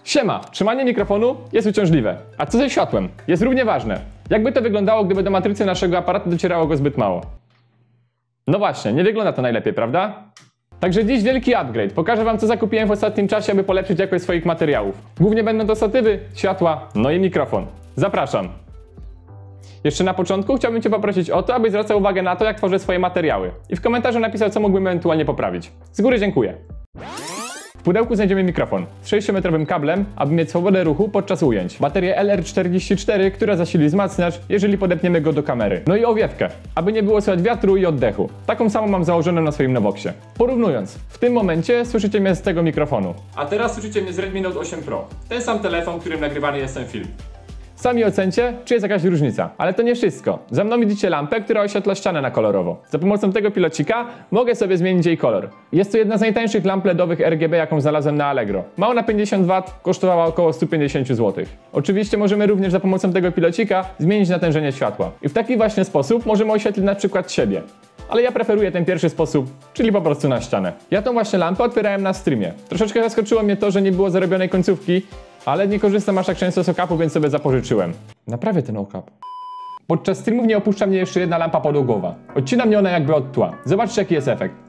Siema! Trzymanie mikrofonu jest uciążliwe. A co ze światłem? Jest równie ważne. Jakby to wyglądało, gdyby do matrycy naszego aparatu docierało go zbyt mało? No właśnie, nie wygląda to najlepiej, prawda? Także dziś wielki upgrade. Pokażę wam, co zakupiłem w ostatnim czasie, aby polepszyć jakość swoich materiałów. Głównie będą to statywy, światła, no i mikrofon. Zapraszam! Jeszcze na początku chciałbym cię poprosić o to, abyś zwracał uwagę na to, jak tworzę swoje materiały. I w komentarzu napisał, co mógłbym ewentualnie poprawić. Z góry dziękuję. W pudełku znajdziemy mikrofon z 6-metrowym kablem, aby mieć swobodę ruchu podczas ujęć. Baterię LR44, która zasili wzmacniacz, jeżeli podepniemy go do kamery. No i owiewkę, aby nie było słychać wiatru i oddechu. Taką samą mam założoną na swoim Novoxie. Porównując, w tym momencie słyszycie mnie z tego mikrofonu. A teraz słyszycie mnie z Redmi Note 8 Pro. Ten sam telefon, którym nagrywany jest ten film. Sami ocencie, czy jest jakaś różnica. Ale to nie wszystko. Za mną widzicie lampę, która oświetla ścianę na kolorowo. Za pomocą tego pilocika mogę sobie zmienić jej kolor. Jest to jedna z najtańszych lamp LEDowych RGB, jaką znalazłem na Allegro. Ma ona 50 W, kosztowała około 150 zł. Oczywiście możemy również za pomocą tego pilocika zmienić natężenie światła. I w taki właśnie sposób możemy oświetlić na przykład siebie. Ale ja preferuję ten pierwszy sposób, czyli po prostu na ścianę. Ja tą właśnie lampę otwierałem na streamie. Troszeczkę zaskoczyło mnie to, że nie było zarobionej końcówki, ale nie korzystam aż tak często z okapu, więc sobie zapożyczyłem. Naprawię ten okap. Podczas streamów nie opuszcza mnie jeszcze jedna lampa podłogowa. Odcina mnie ona jakby od tła. Zobaczcie, jaki jest efekt.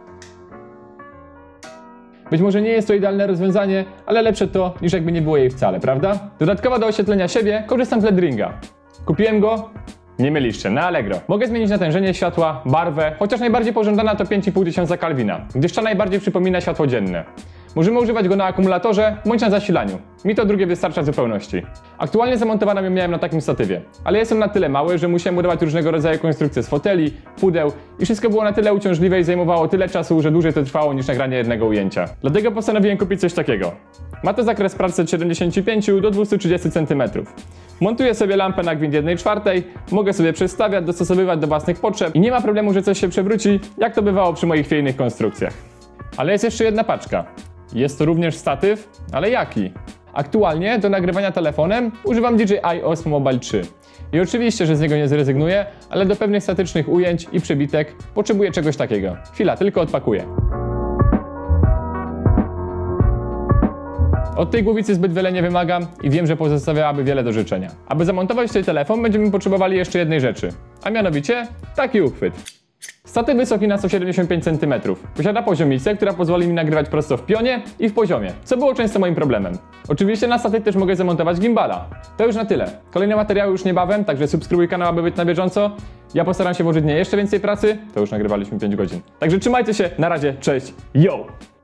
Być może nie jest to idealne rozwiązanie, ale lepsze to, niż jakby nie było jej wcale, prawda? Dodatkowo do oświetlenia siebie korzystam z LED ringa. Kupiłem go? Nie myliście, na Allegro. Mogę zmienić natężenie światła, barwę, chociaż najbardziej pożądana to 5,5 Kelvina, gdyż ta najbardziej przypomina światło dzienne. Możemy używać go na akumulatorze bądź na zasilaniu. Mi to drugie wystarcza w zupełności. Aktualnie zamontowaną ją miałem na takim statywie, ale jest on na tyle mały, że musiałem budować różnego rodzaju konstrukcje z foteli, pudeł i wszystko było na tyle uciążliwe i zajmowało tyle czasu, że dłużej to trwało niż nagranie jednego ujęcia. Dlatego postanowiłem kupić coś takiego. Ma to zakres pracy od 75 do 230 cm. Montuję sobie lampę na gwint 1/4, mogę sobie przestawiać, dostosowywać do własnych potrzeb i nie ma problemu, że coś się przewróci, jak to bywało przy moich chwiejnych konstrukcjach. Ale jest jeszcze jedna paczka. Jest to również statyw, ale jaki? Aktualnie do nagrywania telefonem używam DJI Osmo Mobile 3. I oczywiście, że z niego nie zrezygnuję, ale do pewnych statycznych ujęć i przebitek potrzebuję czegoś takiego. Chwila, tylko odpakuję. Od tej głowicy zbyt wiele nie wymagam i wiem, że pozostawiałaby wiele do życzenia. Aby zamontować tutaj telefon, będziemy potrzebowali jeszcze jednej rzeczy, a mianowicie taki uchwyt. Statyw wysoki na 175 cm. Posiada poziomicę, która pozwoli mi nagrywać prosto w pionie i w poziomie, co było często moim problemem. Oczywiście na statyw też mogę zamontować gimbala. To już na tyle. Kolejne materiały już niebawem, także subskrybuj kanał, aby być na bieżąco. Ja postaram się włożyć w nie jeszcze więcej pracy, to już nagrywaliśmy 5 godzin. Także trzymajcie się, na razie, cześć, yo!